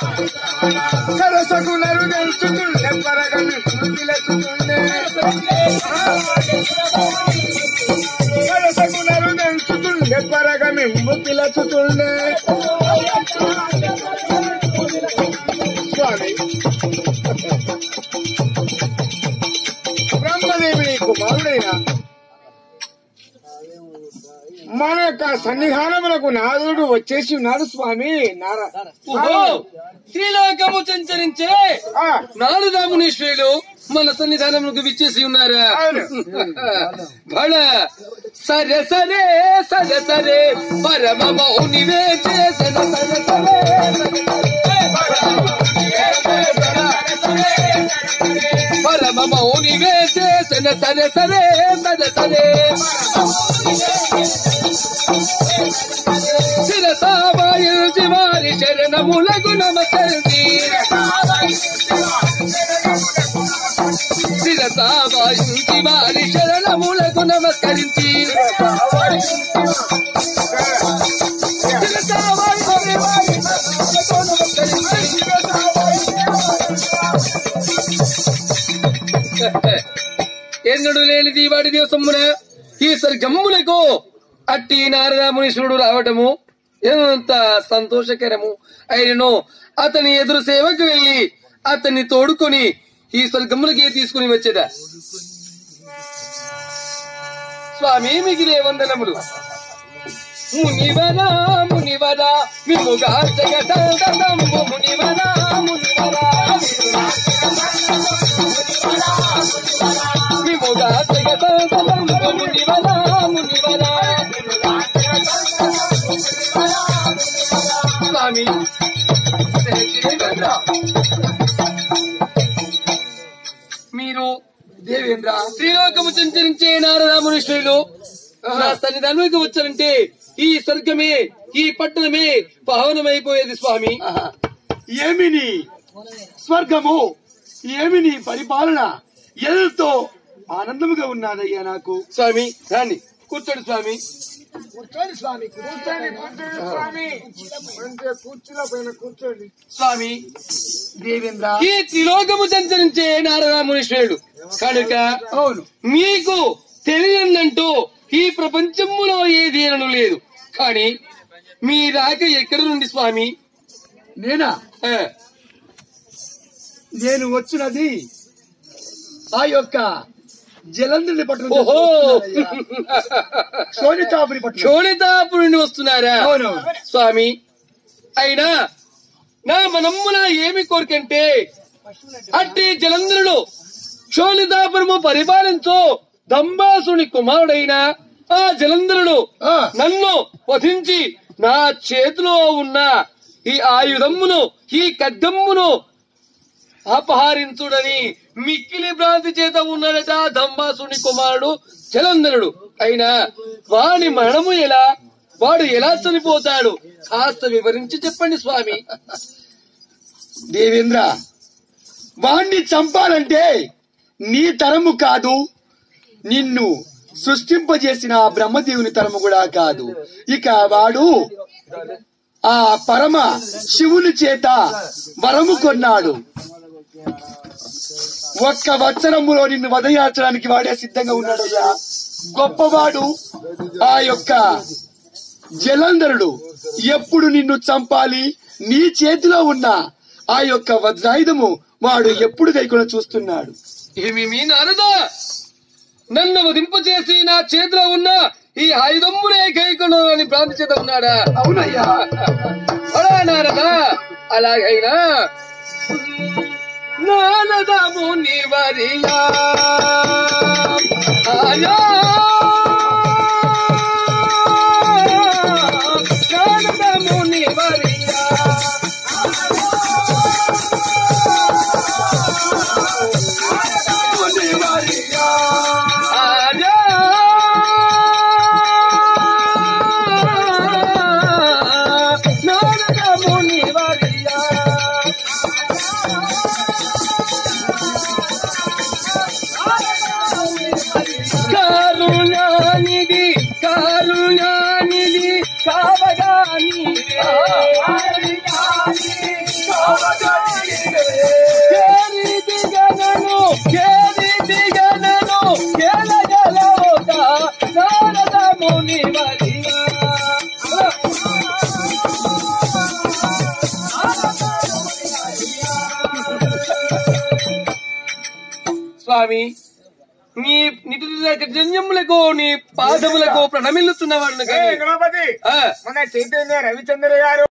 సరసకులరు తెలుసుకుంటే పరగమి పిలచుకుండే సరసకులరు తెలుసుకుంటే పరగమి పిలచుకుండే స్వామి బ్రహ్మదేవుని కుమారుడైన మన యొక్క సన్నిధానములకు నాదుడు వచ్చేసి ఉన్నాడు స్వామి. శ్రీలోకము సంచరించే నారద మునీశ్వరులు మన సన్నిధానములకు విచ్చేసి ఉన్నారా? బళ సరే సరే సరే సరే పరమ మౌనివే చేసిన సరే సరే పరమ మౌనివే చేసిన సరే సరే సరే సరే శిరసావాయించి వారి శరణములకు నమస్కరించి శిరసావాయించి వారి శరణములకు నమస్కరించి ఎన్నడు లేనిది వాడి దివసమున ఈ స్వర్గములకు అట్టి నారద మునీశ్వరుడు రావటము ఎంత సంతోషకరము. అయినను అతని ఎదురు సేవకు వెళ్లి అతన్ని తోడుకొని ఈ స్వర్గములకి తీసుకుని వచ్చేదా. స్వామి మిగిలే వందనములు. మునివరా మునివరా విముగా జగదంబు మునివరా మునివరా విముగా జగదంబు మునివరా మునివరా స్వామి మీరు దేవేంద్ర శ్రీలోకము సంచరించే నారద మునీశ్వరులు నా సన్నిధానంలోకి వచ్చారంటే ఈ స్వర్గమే ఈ పట్టణమే పావనమైపోయేది స్వామి. ఏమిని స్వర్గము ఏమిని పరిపాలన ఎంతో ఆనందముగా ఉన్నదయ్యా నాకు. స్వామి రాండి కూర్చోండి స్వామి. కూర్చోండి స్వామి కూర్చోండి స్వామి కూర్చులో పైన కూర్చోండి స్వామి. దేవేంద్ర ఈ త్రిలోకము సంచరించే నారద మునీశ్వరుడు కనుక అవును మీకు తెలియనంటూ ఈ ప్రపంచములో ఏదేనూ లేదు. కానీ మీ రాక ఎక్కడి నుండి స్వామి? నేనా నేను వచ్చినది ఆ యొక్క జలంధుని పట్టణం. ఓహో శోణితాపురి పట్టణం. శోణితాపురి నుండి వస్తున్నారా? అవును స్వామి. అయినా నా మనమ్మున ఏమి కోరికంటే అట్టి జలంధరుడు శోణితాపురము పరిపాలించు దంబాసుని కుమారుడైన ఆ జలంధరుడు నన్ను వధించి నా చేతిలో ఉన్న ఈ ఆయుధమ్మును ఈ ఖడ్గమ్మును అపహరించుడని మిక్కిలి భ్రాంతి చేత ఉన్నాడట దంబాసుని కుమారుడు జలంధరుడు. అయినా వాడి మరణము ఎలా, వాడు ఎలా చనిపోతాడు కాస్త వివరించి చెప్పండి స్వామి. దేవేంద్ర వాణ్ణి చంపాలంటే నీ తరము కాదు, నిన్ను సృష్టింపజేసిన ఆ బ్రహ్మదేవుని తరము కూడా కాదు. ఇక వాడు ఆ పరమ శివుని చేత వరము కొన్నాడు. ఒక్క వత్సరములో నిన్ను వదయార్చడానికి వాడే సిద్ధంగా ఉన్నాడయ్యా. గొప్పవాడు ఆ యొక్క జలంధరుడు ఎప్పుడు నిన్ను చంపాలి, నీ చేతిలో ఉన్న ఆ యొక్క వజ్రాయుధము వాడు ఎప్పుడు కైకొని చూస్తున్నాడు. ఏమి నారద నన్ను వధింపు చేసి నా చేతిలో ఉన్న ఈ ఆయుధమ్మునే కైకొను అని భ్రాంతి చేత ఉన్నాడా? అవునయ్యా. అలా నారద అలాగైనా నారద ముని వరియా ఆయా నారద ముని వరియా కరుణ స్వామి నీ జన్యములకు నీ పాదములకు ప్రణమిల్లుతున్నవాడు గణపతి మన చైతన్య రవిచంద్ర గారు